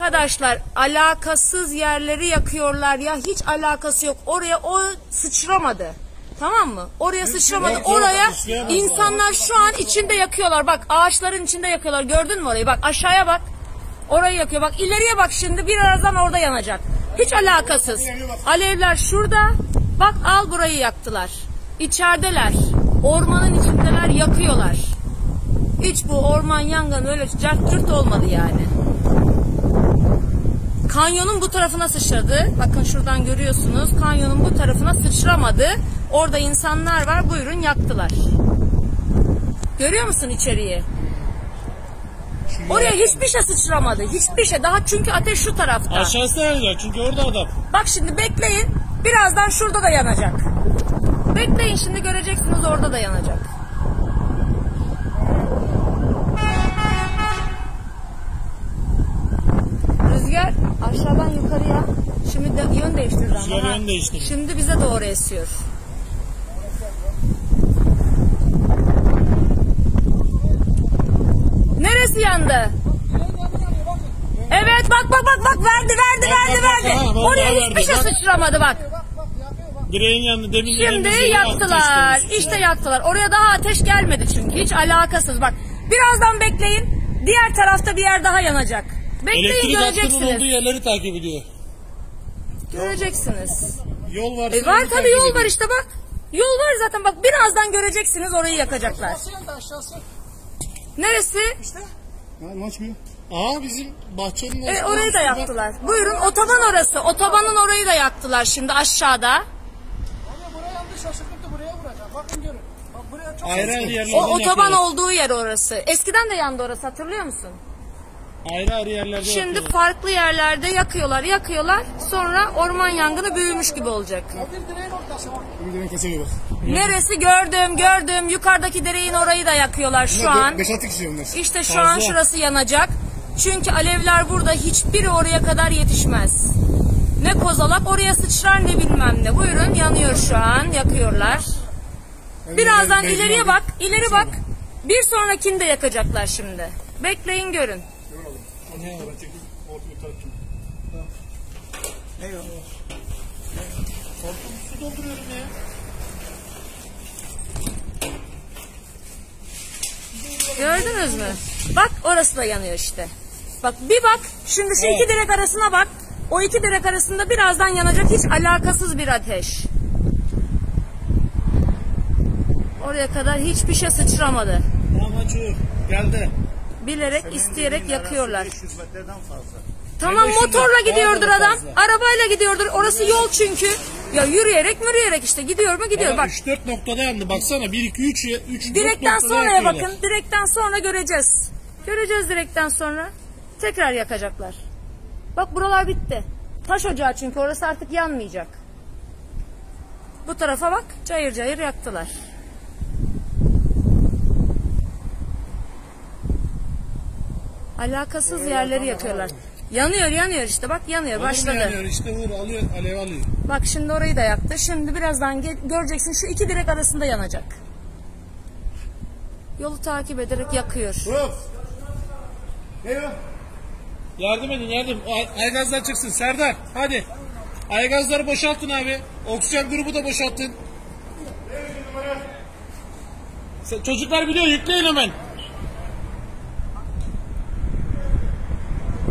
Arkadaşlar alakasız yerleri yakıyorlar ya, hiç alakası yok. Oraya o sıçramadı. Tamam mı? Oraya sıçramadı. Oraya insanlar şu an içinde yakıyorlar. Bak ağaçların içinde yakıyorlar. Gördün mü orayı? Bak aşağıya bak. Orayı yakıyor. Bak ileriye bak, şimdi birazdan orada yanacak. Hiç alakasız. Alevler şurada. Bak al burayı yaktılar. İçerideler. Ormanın içindeler, yakıyorlar. Hiç bu orman yangını öyle cart cürt olmadı yani. Kanyonun bu tarafına sıçradı. Bakın şuradan görüyorsunuz. Kanyonun bu tarafına sıçramadı. Orada insanlar var. Buyurun yaktılar. Görüyor musun içeriği? Oraya hiçbir şey sıçramadı. Hiçbir şey. Daha çünkü ateş şu tarafta. Aşağısı yanacak çünkü orada adam. Bak şimdi bekleyin. Birazdan şurada da yanacak. Bekleyin şimdi göreceksiniz, orada da yanacak. Rüzgar aşağıdan yukarıya. Şimdi de yön değiştireceğim. Rüzgar yön değiştirdi. Şimdi bize doğru esiyor. Neresi yandı? Evet bak verdi. Oraya hiçbir şey sıçramadı bak. Direğin yanında demin. Şimdi yaktılar. İşte yaktılar. Oraya daha ateş gelmedi çünkü. Hiç alakasız. Bak birazdan bekleyin. Diğer tarafta bir yer daha yanacak. Bekleyin, elektrik göreceksiniz. hattının olduğu yerleri takip ediyor. Göreceksiniz. Yol var. Var tabii, yol var işte bak. Yol var zaten, bak birazdan göreceksiniz, orayı yakacaklar. Neresi? İşte. Aa bizim bahçenin orayı da yaktılar. Buyurun, otoban orası. Otobanın orayı da yaktılar şimdi aşağıda. Buraya yandı, şaşırtıp da buraya vuracağım. Bakın görün. Bak buraya çok ayrı yerlerden o otoban yakıyorlar. olduğu yer orası. Eskiden de yandı orası, hatırlıyor musun? Ayrı yerlerde Şimdi yakıyorlar. farklı yerlerde yakıyorlar. Sonra orman yangını büyümüş gibi olacak. bir direğin ortası var. Bir direğin keseli bak. Neresi? Gördüm. Yukarıdaki direğin orayı da yakıyorlar şu an. 5-6 kişi onlar. İşte şu an şurası yanacak. Çünkü alevler burada, hiçbiri oraya kadar yetişmez. Ne kozalak oraya sıçrar ne bilmem ne. Buyurun, yanıyor şu an, yakıyorlar. Birazdan ileriye bak, ileri bak. Bir sonrakini de yakacaklar şimdi. Bekleyin görün. Su dolduruyorum ya. Gördünüz mü? Bak orası da yanıyor işte. Bak bir bak. Şimdi şu iki direk arasına bak. O iki direk arasında birazdan yanacak hiç alakasız bir ateş. Oraya kadar hiçbir şey sıçramadı. Tamam açıyor. Geldi. Bilerek, isteyerek yakıyorlar. 500 metreden fazla. Tamam, motorla gidiyordur daha adam. fazla. Arabayla gidiyordur. Orası yol çünkü. Ya yürüyerek işte gidiyor mu gidiyor. Bak 3-4 noktada yandı. Baksana 1 2 3 direkten sonraya bakın. Direkten sonra göreceğiz. Göreceğiz direkten sonra. Tekrar yakacaklar. Bak buralar bitti. Taş ocağı çünkü, orası artık yanmayacak. Bu tarafa bak. Cayır cayır yaktılar. Alakasız yerleri yakıyorlar. Yanıyor işte bak, yanıyor, başladı. Yanıyor işte, alıyor, alev alıyor. Bak şimdi orayı da yaktı. Şimdi birazdan göreceksin, şu iki direk arasında yanacak. Yolu takip ederek yakıyor. Yardım edin. Aygazlar çıksın. Serdar hadi. Aygazları boşaltın abi. Oksijen grubu da boşaltın. Çocuklar biliyor, yükleyin hemen.